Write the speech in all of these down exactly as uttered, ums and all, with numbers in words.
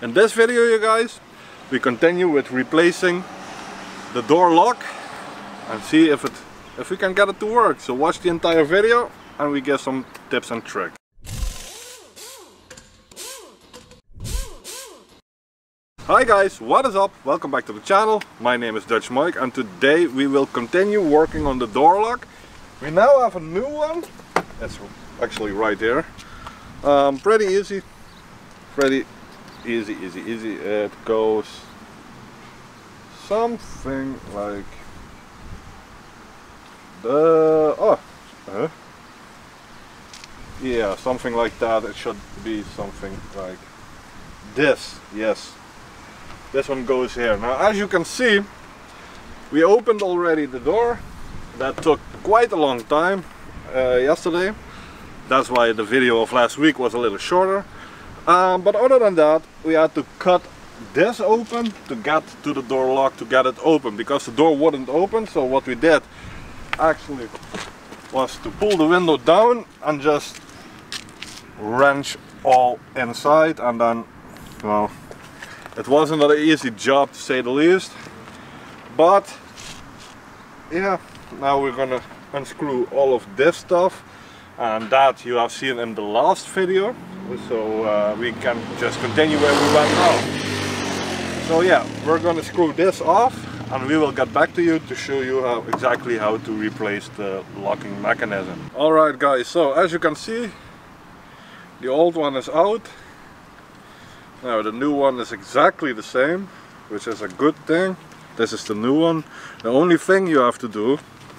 In this video, you guys, we continue with replacing the door lock and see if it if we can get it to work. So watch the entire video and we get some tips and tricks. Hi guys, what is up? Welcome back to the channel. My name is Dutch Mike and today we will continue working on the door lock. We now have a new one. It's actually right here. Um, pretty easy. Pretty easy, easy, easy. It goes something like the oh, uh, yeah, something like that. It should be something like this. Yes, this one goes here. Now, as you can see, we opened already the door. That took quite a long time uh, yesterday. That's why the video of last week was a little shorter. Um, but other than that, we had to cut this open to get to the door lock, to get it open, because the door wouldn't open. So what we did actually was to pull the window down and just wrench all inside, and then, well, it wasn't an easy job to say the least. But yeah, now we're gonna unscrew all of this stuff, and that you have seen in the last video. So uh, we can just continue where we went now. So yeah, we're gonna screw this off and we will get back to you to show you how exactly how to replace the locking mechanism. Alright guys, so as you can see, the old one is out. Now the new one is exactly the same, which is a good thing. This is the new one. The only thing you have to do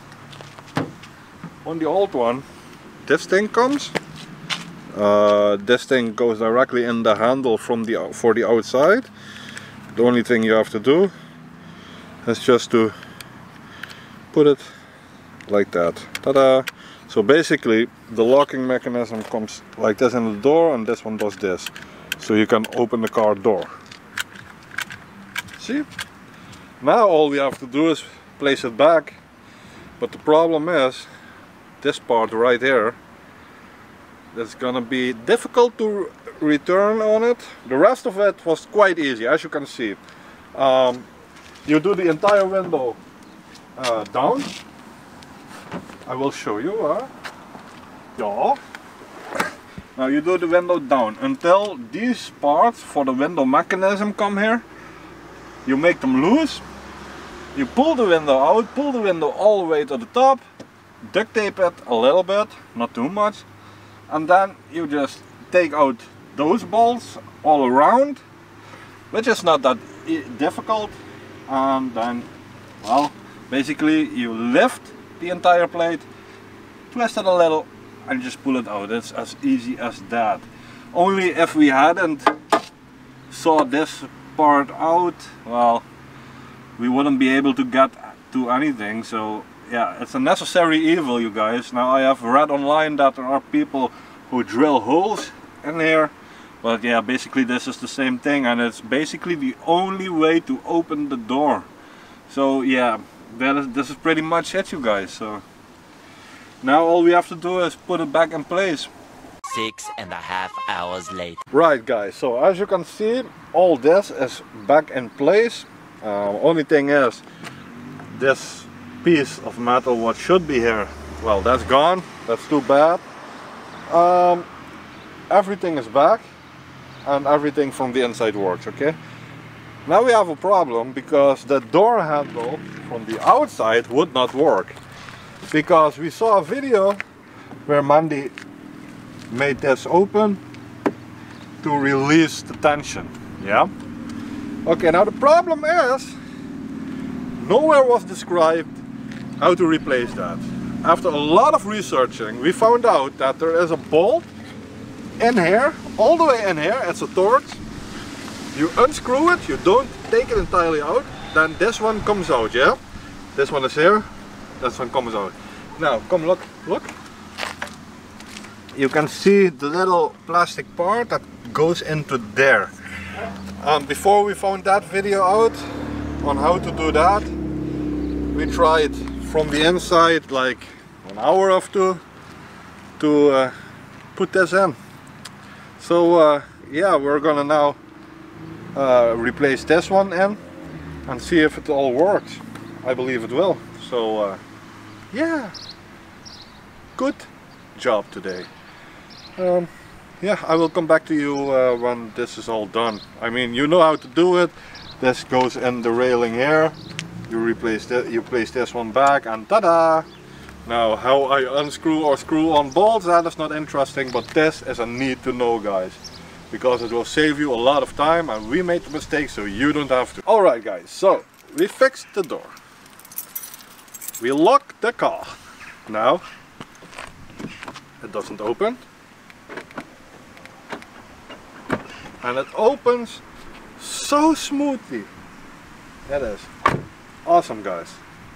on the old one, this thing comes. Uh, this thing goes directly in the handle from the for the outside. The only thing you have to do is just to put it like that. Ta-da! So basically the locking mechanism comes like this in the door, and this one does this. So you can open the car door. See? Now all we have to do is place it back. But the problem is, this part right here, it's gonna be difficult to return on it. The rest of it was quite easy, as you can see. Um, you do the entire window uh, down. I will show you. Huh? Yeah. Now you do the window down until these parts for the window mechanism come here. You make them loose. You pull the window out, pull the window all the way to the top, duct tape it a little bit, not too much. And then you just take out those bolts all around, which is not that difficult. And then, well, basically you lift the entire plate, twist it a little, and just pull it out. It's as easy as that. Only if we hadn't saw this part out, well, we wouldn't be able to get to anything. So yeah, it's a necessary evil, you guys. Now I have read online that there are people who drill holes in here, but yeah, basically this is the same thing, and it's basically the only way to open the door. So yeah, that is, this is pretty much it, you guys. So now all we have to do is put it back in place. Six and a half hours later. Right guys, so as you can see, all this is back in place. Uh, only thing is, this piece of metal what should be here, well, that's gone. That's too bad. Um, everything is back and everything from the inside works. Okay, now we have a problem because the door handle from the outside would not work, because we saw a video where Mandy made this open to release the tension. Yeah. Okay, now the problem is, nowhere was described how to replace that. After a lot of researching, we found out that there is a bolt in here, all the way in here. It's a torch. You unscrew it, you don't take it entirely out, then this one comes out, yeah? This one is here, this one comes out. Now, come look, look. You can see the little plastic part that goes into there. Um, before we found that video out on how to do that, we tried from the inside like an hour or two to uh, put this in. So uh, yeah, we're gonna now uh, replace this one in and see if it all works. I believe it will. So uh, yeah, good job today. Um, yeah, I will come back to you uh, when this is all done. I mean, you know how to do it. This goes in the railing here. You replace that. You place this one back, and ta-da! Now, how I unscrew or screw on bolts, that is not interesting. But this is a need to know, guys, because it will save you a lot of time, and we made the mistake, so you don't have to. All right, guys. So we fixed the door. We locked the car. Now it doesn't open. And it opens so smoothly. It is awesome, guys.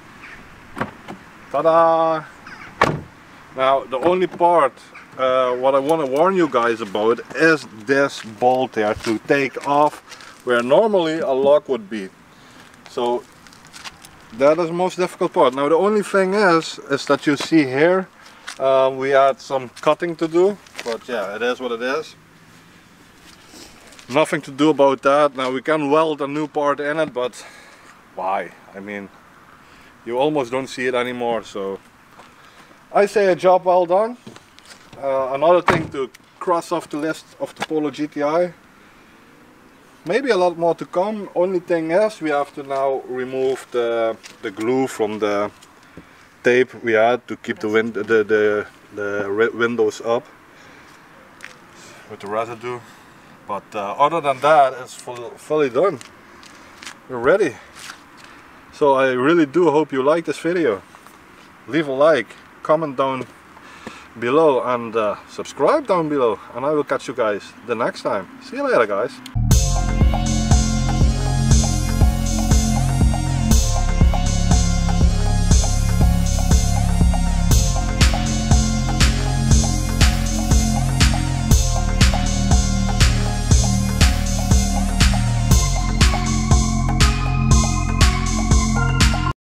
Ta-da! Now the only part uh, what I want to warn you guys about is this bolt here to take off where normally a lock would be. So that is the most difficult part. Now the only thing is, is that you see here uh, we had some cutting to do, but yeah, it is what it is. Nothing to do about that. Now we can weld a new part in it, but why? I mean, you almost don't see it anymore. So I say a job well done. Uh, another thing to cross off the list of the Polo G T I. Maybe a lot more to come. Only thing is, we have to now remove the the glue from the tape we had to keep the wind the the the windows up with the residue. But uh, other than that, it's full, fully done. We're ready. So I really do hope you like this video. Leave a like, comment down below, and uh, subscribe down below. And I will catch you guys the next time. See you later, guys.